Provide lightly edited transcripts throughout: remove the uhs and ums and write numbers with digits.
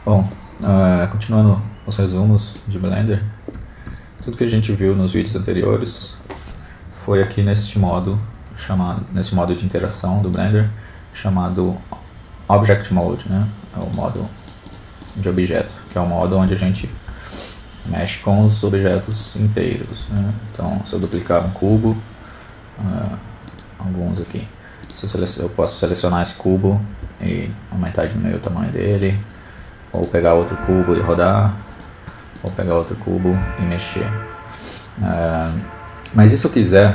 Bom, continuando os resumos de Blender, tudo que a gente viu nos vídeos anteriores foi aqui nesse modo de interação do Blender chamado Object Mode, né? É o modo de objeto, que é o modo onde a gente mexe com os objetos inteiros, né? Então, se eu duplicar um cubo, alguns aqui, eu posso selecionar esse cubo e aumentar e diminuir o tamanho dele, ou pegar outro cubo e rodar, ou pegar outro cubo e mexer. Mas e se eu quiser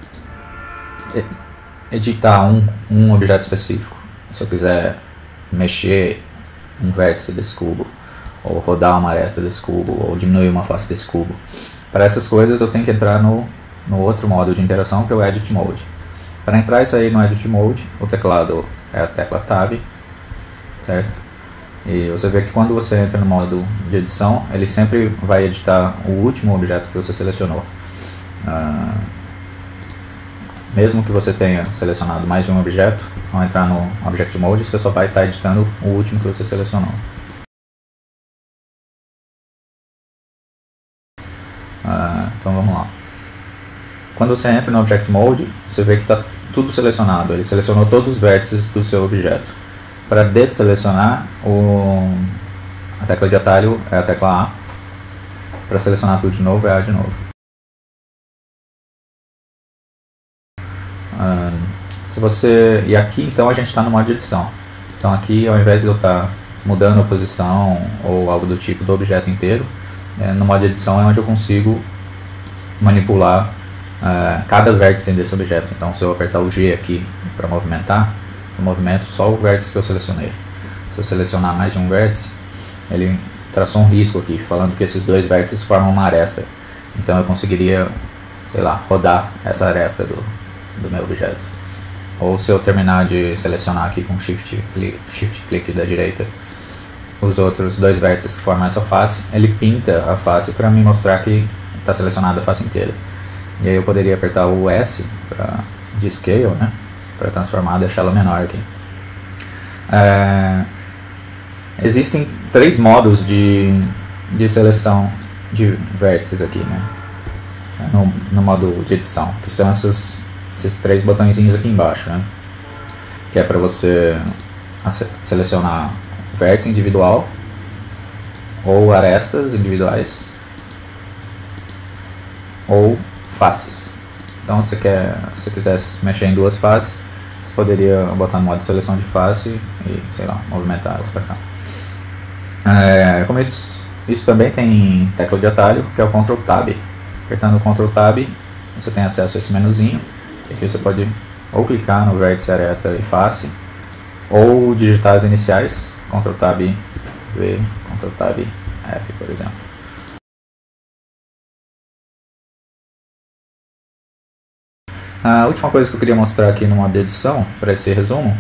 editar um objeto específico? Se eu quiser mexer um vértice desse cubo, ou rodar uma aresta desse cubo, ou diminuir uma face desse cubo, para essas coisas eu tenho que entrar no outro modo de interação, que é o Edit Mode. Para entrar e sair no Edit Mode, o teclado é a tecla Tab, certo? E você vê que quando você entra no modo de edição, ele sempre vai editar o último objeto que você selecionou. Mesmo que você tenha selecionado mais de um objeto, ao entrar no Object Mode, você só vai estar editando o último que você selecionou. Então vamos lá. Quando você entra no Object Mode, você vê que está tudo selecionado. Ele selecionou todos os vértices do seu objeto. Para desselecionar, a tecla de atalho é a tecla A. Para selecionar tudo de novo, é A de novo. E aqui então a gente está no modo de edição. Então aqui, ao invés de eu estar mudando a posição ou algo do tipo do objeto inteiro, no modo de edição é onde eu consigo manipular cada vértice desse objeto. Então, se eu apertar o G aqui para movimentar, eu movimento só o vértice que eu selecionei. Se eu selecionar mais de um vértice, ele traçou um risco aqui, falando que esses dois vértices formam uma aresta. Então eu conseguiria, sei lá, rodar essa aresta do meu objeto. Ou se eu terminar de selecionar aqui com Shift Click da direita os outros dois vértices que formam essa face, ele pinta a face para me mostrar que está selecionada a face inteira. E aí eu poderia apertar o S de Scale, né, para transformar, deixar ela menor aqui. Existem três modos de seleção de vértices aqui, né, no modo de edição, que são esses três botõezinhos aqui embaixo, né, que é para você selecionar vértice individual ou arestas individuais ou faces. Então, se você quisesse mexer em duas faces, você poderia botar no modo de seleção de face e, sei lá, movimentar elas para cá. Como isso também tem tecla de atalho, que é o Ctrl Tab. Apertando o Ctrl Tab, você tem acesso a esse menuzinho. Aqui você pode ou clicar no vértice, aresta e face, ou digitar as iniciais, Ctrl Tab V, Ctrl Tab F, por exemplo. A última coisa que eu queria mostrar aqui no modo de edição, para esse resumo,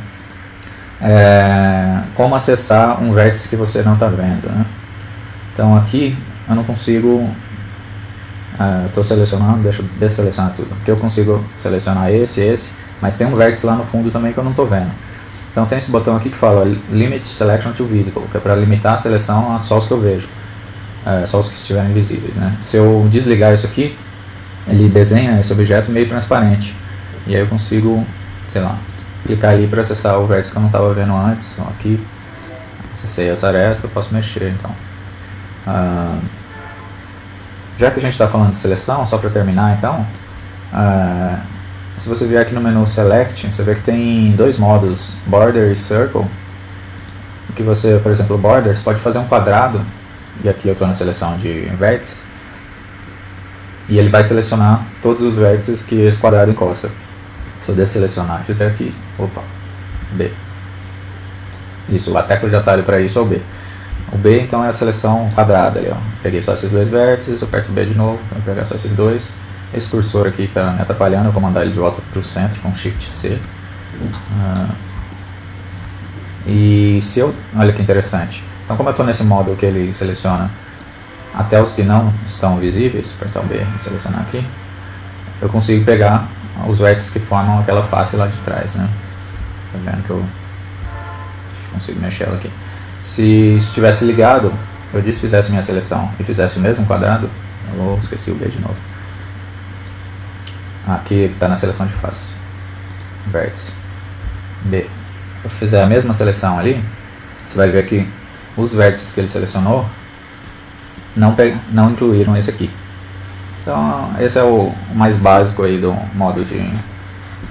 é como acessar um vértice que você não está vendo, né? Então aqui eu não consigo, estou selecionando, deixa eu desselecionar tudo, porque eu consigo selecionar esse, mas tem um vértice lá no fundo também que eu não estou vendo. Então tem esse botão aqui que fala Limit Selection to Visible, que é para limitar a seleção a só os que eu vejo, só os que estiverem visíveis, né? Se eu desligar isso aqui, ele desenha esse objeto meio transparente, e aí eu consigo, sei lá, clicar ali para acessar o vértice que eu não estava vendo antes. Então aqui, acessei essa aresta, eu posso mexer. Então, já que a gente está falando de seleção, só para terminar então, se você vier aqui no menu Select, você vê que tem dois modos, Border e Circle. Que você, por exemplo, Border, você pode fazer um quadrado, e aqui eu estou na seleção de vértice, e ele vai selecionar todos os vértices que esse quadrado encosta. Se eu desselecionar e fizer aqui, opa, B. Isso, a tecla de atalho para isso é o B. O B então é a seleção quadrada ali, ó. Peguei só esses dois vértices, eu aperto o B de novo, para pegar só esses dois. Esse cursor aqui está me atrapalhando, eu vou mandar ele de volta para o centro com Shift C. E se eu, olha que interessante. Então, como eu estou nesse modo que ele seleciona até os que não estão visíveis, apertar o B e selecionar aqui, eu consigo pegar os vértices que formam aquela face lá de trás, né? Tá vendo que eu consigo mexer ela aqui. Se estivesse ligado, eu desfizesse minha seleção e fizesse o mesmo quadrado, esqueci o B de novo. Aqui está na seleção de face, vértice. B. Eu fizer a mesma seleção ali, você vai ver que os vértices que ele selecionou não incluíram esse aqui. Então esse é o mais básico aí do modo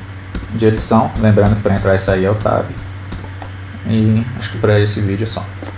de edição. Lembrando que para entrar e sair é o Tab. E acho que para esse vídeo é só.